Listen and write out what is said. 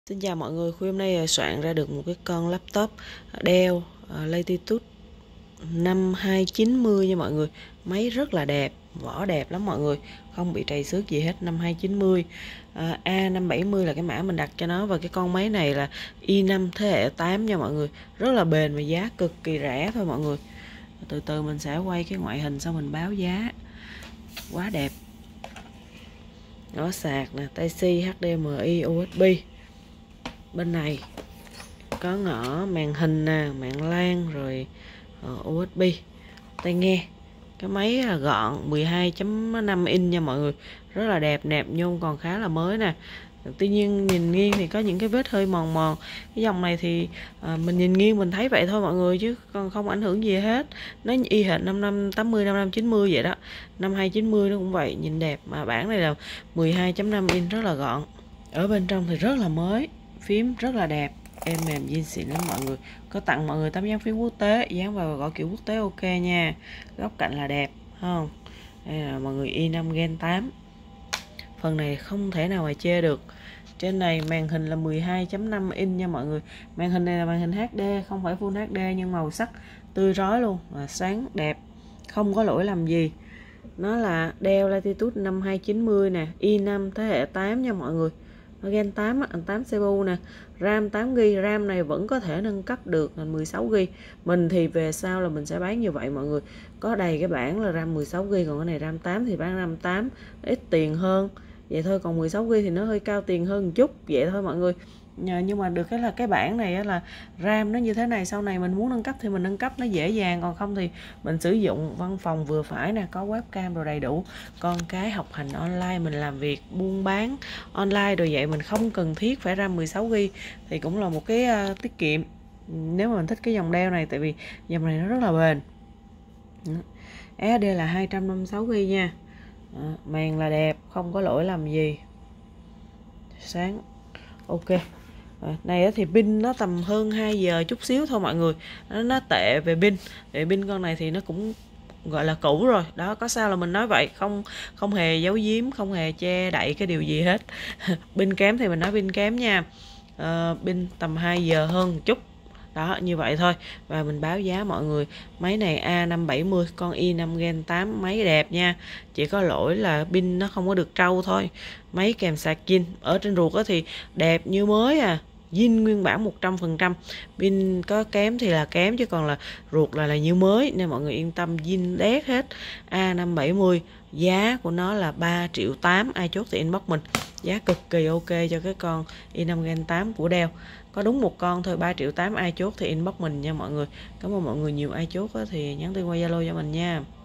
Xin chào mọi người, khuya hôm nay soạn ra được một cái con laptop Dell Latitude 5290 nha mọi người. Máy rất là đẹp, vỏ đẹp lắm mọi người, không bị trầy xước gì hết. 5290 A570 là cái mã mình đặt cho nó. Và cái con máy này là i5 thế hệ 8 nha mọi người. Rất là bền và giá cực kỳ rẻ thôi mọi người. Từ từ mình sẽ quay cái ngoại hình xong mình báo giá. Quá đẹp. Nó sạc nè, Type-C, HDMI, USB. Bên này có ngõ màn hình nè, mạng LAN rồi USB, tai nghe. Cái máy gọn 12.5 inch nha mọi người, rất là đẹp, nẹp nhôm còn khá là mới nè. Tuy nhiên nhìn nghiêng thì có những cái vết hơi mòn mòn. Cái dòng này thì mình nhìn nghiêng mình thấy vậy thôi mọi người, chứ còn không ảnh hưởng gì hết. Nó y hệt 5580, 5590 vậy đó. 5290 nó cũng vậy, nhìn đẹp. Mà bản này là 12.5 inch, rất là gọn. Ở bên trong thì rất là mới, phím rất là đẹp, êm mềm zin xịn lắm mọi người. Có tặng mọi người tấm dán phím quốc tế, dán vào gõ kiểu quốc tế ok nha. Góc cạnh là đẹp không. Đây là mọi người i5 Gen 8. Phần này không thể nào mà chê được. Trên này màn hình là 12.5 inch nha mọi người. Màn hình này là màn hình HD, không phải Full HD, nhưng màu sắc tươi rói luôn, sáng đẹp, không có lỗi lầm gì. Nó là Dell Latitude 5290 nè, i5 thế hệ 8 nha mọi người. Gen 8 8 CPU nè, RAM 8GB, RAM này vẫn có thể nâng cấp được thành 16GB. Mình thì về sau là mình sẽ bán như vậy mọi người. Có đầy cái bản là RAM 16GB, còn cái này RAM 8 thì bán RAM 8 ít tiền hơn. Vậy thôi, còn 16GB thì nó hơi cao tiền hơn một chút, vậy thôi mọi người. Nhưng mà được cái là cái bản này là RAM nó như thế này, sau này mình muốn nâng cấp thì mình nâng cấp nó dễ dàng, còn không thì mình sử dụng văn phòng vừa phải nè, có webcam rồi đầy đủ. Con cái học hành online, mình làm việc buôn bán online rồi vậy, mình không cần thiết phải RAM 16GB thì cũng là một cái tiết kiệm nếu mà mình thích cái dòng Dell này, tại vì dòng này nó rất là bền. SSD là 256GB nha. Màn là đẹp, không có lỗi lầm gì, sáng ok. Này thì pin nó tầm hơn 2 giờ chút xíu thôi mọi người. Nó tệ về pin. Về pin con này thì nó cũng gọi là cũ rồi. Đó, có sao là mình nói vậy, không hề giấu giếm, không hề che đậy cái điều gì hết. Pin kém thì mình nói pin kém nha. Pin tầm 2 giờ hơn chút. Đó, như vậy thôi. Và mình báo giá mọi người. Máy này A570, con i5 Gen 8, máy đẹp nha. Chỉ có lỗi là pin nó không có được trâu thôi. Máy kèm sạc zin. Ở trên ruột thì đẹp như mới à. Zin nguyên bản 100%. Pin có kém thì là kém, chứ còn là ruột là như mới, nên mọi người yên tâm, zin đét hết. A570, giá của nó là 3.8 triệu. Ai chốt thì inbox mình. Giá cực kỳ ok cho cái con i5 Gen 8 của Dell. Có đúng một con thôi, 3.8 triệu. Ai chốt thì inbox mình nha mọi người. Cảm ơn mọi người nhiều. Ai chốt thì nhắn tin qua Zalo cho mình nha.